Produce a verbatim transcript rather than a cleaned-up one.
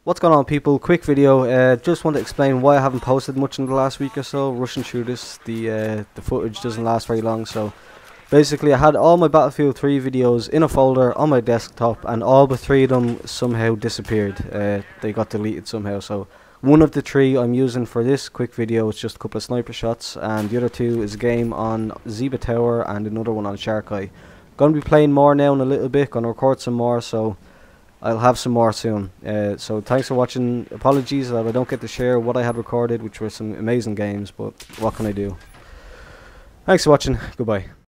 What's going on, people? Quick video. Uh, just want to explain why I haven't posted much in the last week or so. Rushing through this, the uh, the footage doesn't last very long. So basically, I had all my Battlefield three videos in a folder on my desktop, and all but three of them somehow disappeared. Uh, they got deleted somehow. So one of the three I'm using for this quick video is just a couple of sniper shots, and the other two is a game on Zeba Tower and another one on Shark Eye. Gonna be playing more now in a little bit. Gonna record some more, so I'll have some more soon. Uh, so thanks for watching. Apologies that I don't get to share what I had recorded, which were some amazing games, but what can I do? Thanks for watching. Goodbye.